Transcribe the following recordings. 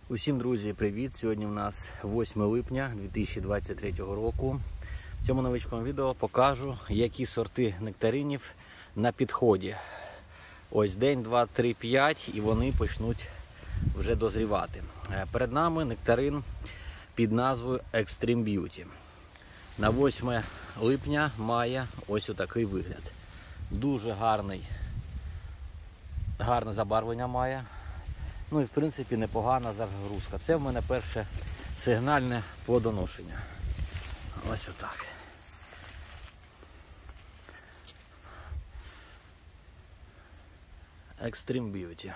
Усім, друзі, привіт! Сьогодні у нас 8 липня 2023 року. В цьому новичкому відео покажу, які сорти нектаринів на підході. Ось день, 2, 3, 5 і вони почнуть вже дозрівати. Перед нами нектарин під назвою Extreme Beauty. На 8 липня має ось отакий вигляд. Дуже гарне забарвлення має. Ну і в принципі непогана загрузка. Це в мене перше сигнальне плодоношення. Ось отак. Extreme Beauty.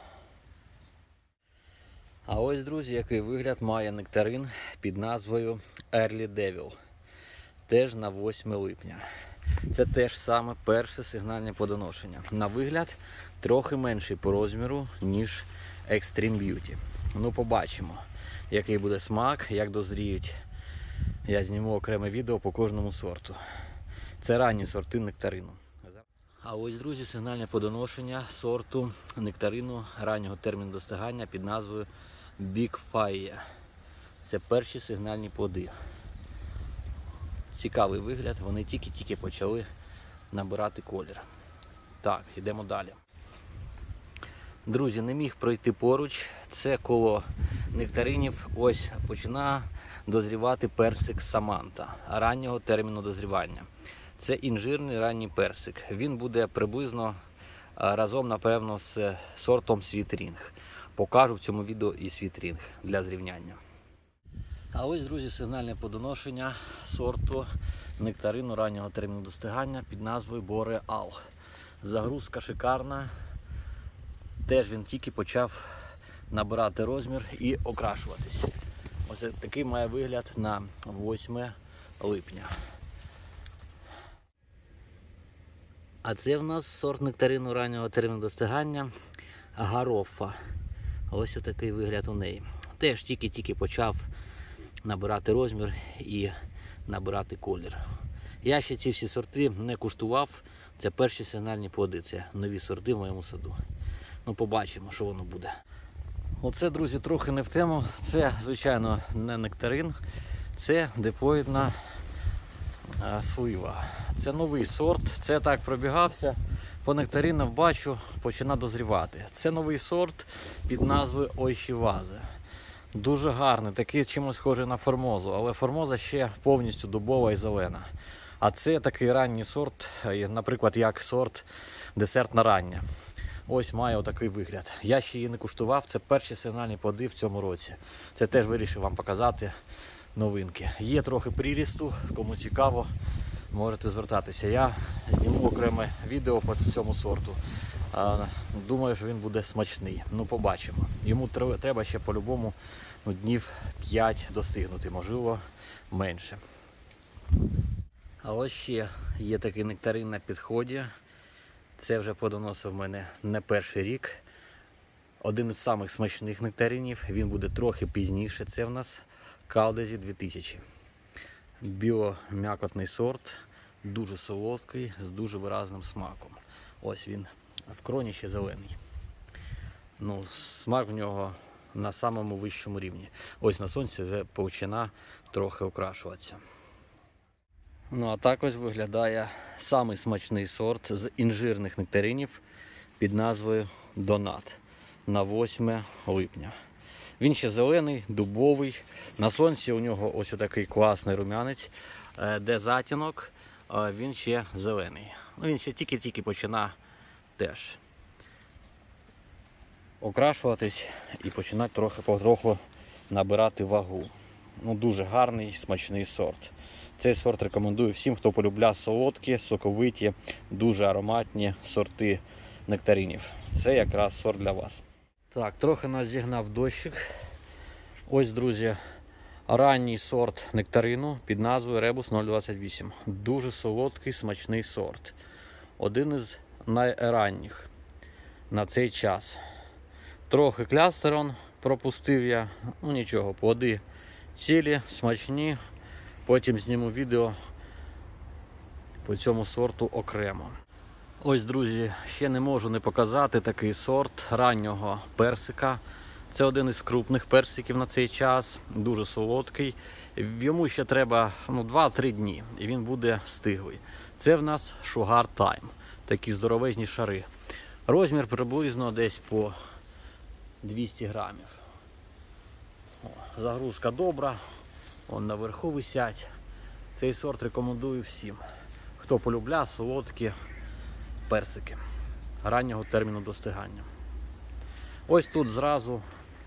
А ось, друзі, який вигляд має нектарин під назвою Early Devil. Теж на 8 липня. Це теж саме перше сигнальне плодоношення. На вигляд трохи менший по розміру, ніж Extreme Beauty. Ну, побачимо, який буде смак, як дозріють. Я зніму окреме відео по кожному сорту. Це ранні сорти нектарину. А ось, друзі, сигнальне плодоношення сорту нектарину раннього терміну достигання під назвою Big Fire. Це перші сигнальні плоди. Цікавий вигляд, вони тільки-тільки почали набирати колір. Так, йдемо далі. Друзі, не міг пройти поруч. Це коло нектаринів. Ось починає дозрівати персик Саманта раннього терміну дозрівання. Це інжирний ранній персик. Він буде приблизно разом, напевно, з сортом Sweet Ring. Покажу в цьому відео і Sweet Ring для зрівняння. А ось, друзі, сигнальне плодоношення сорту нектарину раннього терміну достигання під назвою Boreal. Загрузка шикарна. Теж він тільки почав набирати розмір і окрашуватись. Ось такий має вигляд на 8 липня. А це в нас сорт нектарину раннього терміну достигання Гарофа. Ось такий вигляд у неї. Теж тільки-тільки почав набирати розмір і набирати колір. Я ще ці всі сорти не куштував. Це перші сигнальні плоди, це нові сорти в моєму саду. Ну, побачимо, що воно буде. Оце, друзі, трохи не в тему. Це, звичайно, не нектарин. Це диплоїдна слива. Це новий сорт. Це так пробігався. По нектаринам бачу, починає дозрівати. Це новий сорт під назвою Ойшівазе. Дуже гарний, такий чимось схожий на формозу, але формоза ще повністю дубова і зелена. А це такий ранній сорт, наприклад, як сорт десертна рання. Ось має отакий вигляд. Я ще її не куштував, це перші сигнальні плоди в цьому році. Це теж вирішив вам показати новинки. Є трохи прирісту, кому цікаво, можете звертатися. Я зніму окреме відео по цьому сорту. Думаю, що він буде смачний. Ну, побачимо. Йому треба ще по-любому днів 5 достигнути, можливо, менше. А ось ще є такий нектарин на підході. Це вже плодоносив в мене не перший рік. Один із самих смачних нектаринів. Він буде трохи пізніше. Це в нас Калдезі 2000. Біом'якотний сорт. Дуже солодкий, з дуже виразним смаком. Ось він в кроні ще зелений. Ну, смак в нього на самому вищому рівні. Ось на сонці вже починає трохи окрашуватися. Ну, а так ось виглядає самий смачний сорт з інжирних нектаринів під назвою Донат на 8 липня. Він ще зелений, дубовий. На сонці у нього ось такий класний рум'янець, де затінок, він ще зелений. Ну, він ще тільки-тільки починає теж окрашуватись і починати потроху набирати вагу. Ну, дуже гарний, смачний сорт. Цей сорт рекомендую всім, хто полюбляє солодкі, соковиті, дуже ароматні сорти нектаринів. Це якраз сорт для вас. Так, трохи нас зігнав дощик. Ось, друзі, ранній сорт нектарину під назвою Ребус 028. Дуже солодкий, смачний сорт. Один із найранніх на цей час. Трохи клястерон пропустив я. Ну нічого, плоди цілі, смачні. Потім зніму відео по цьому сорту окремо. Ось, друзі, ще не можу не показати такий сорт раннього персика Це один із крупних персиків на цей час, дуже солодкий. Йому ще треба 2-3 дні і він буде стиглий. Це в нас Sugar Time, такі здоровезні шари. Розмір приблизно десь по 200 грамів. Загрузка добра, вон наверху висять. Цей сорт рекомендую всім, хто полюбляє солодкі персики раннього терміну достигання. Ось тут зразу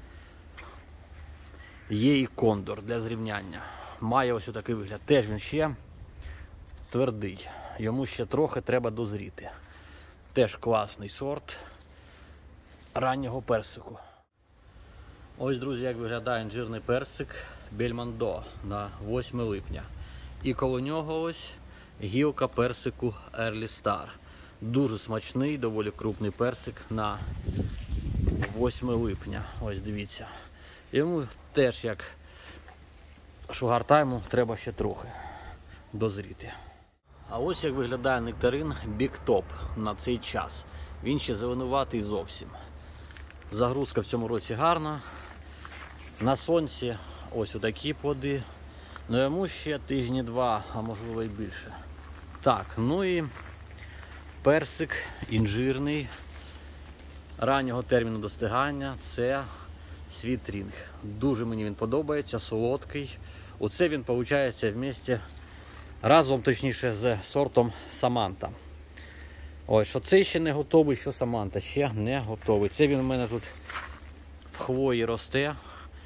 є і кондор для зрівняння. Має ось такий вигляд. Теж він ще твердий. Йому ще трохи треба дозріти. Теж класний сорт раннього персику. Ось, друзі, як виглядає інжирний персик Бельмондо на 8 липня. І коло нього ось гілка персику Early Star. Дуже смачний, доволі крупний персик на 8 липня. Ось дивіться. Йому теж, як Sugar Time, треба ще трохи дозріти. А ось як виглядає нектарин Big Top на цей час. Він ще зеленуватий зовсім. Загрузка в цьому році гарна. На сонці ось отакі плоди. Ну йому ще тижні 2, а можливо і більше. Так, ну і персик інжирний раннього терміну достигання. Це Sweet Ring. Дуже мені він подобається, солодкий. Оце він виходить вместе, разом точніше з сортом Саманта. Ось, що цей ще не готовий, що Саманта ще не готовий. Це він у мене тут в хвої росте.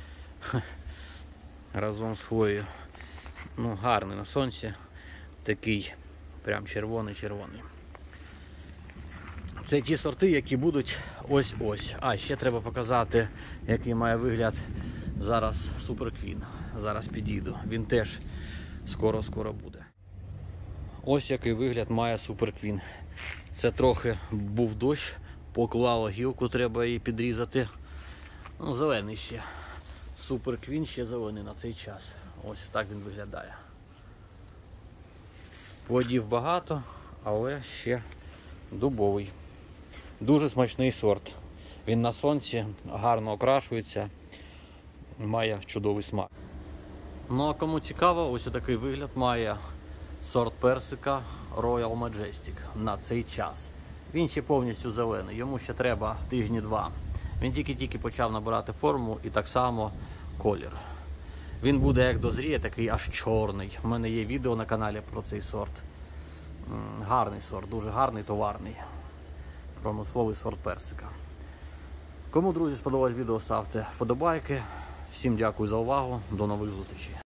Разом з хвоєю. Ну, гарний на сонці. Такий прям червоний-червоний. Це ті сорти, які будуть ось-ось. А, ще треба показати, який має вигляд зараз Super Queen. Зараз підійду. Він теж скоро-скоро буде. Ось який вигляд має Super Queen. Це трохи був дощ, поклало гілку, треба її підрізати. Ну, зелений ще. Super Queen ще зелений на цей час. Ось так він виглядає. Плодів багато, але ще дубовий. Дуже смачний сорт. Він на сонці гарно окрашується, має чудовий смак. Ну а кому цікаво, ось такий вигляд має сорт персика Royal Majestic на цей час. Він ще повністю зелений, йому ще треба тижні 2. Він тільки-тільки почав набирати форму і так само колір. Він буде, як дозріє, такий аж чорний. У мене є відео на каналі про цей сорт. Гарний сорт, дуже гарний, товарний. Промисловий сорт персика. Кому, друзі, сподобалось відео, ставте вподобайки. Всім дякую за увагу. До нових зустрічей.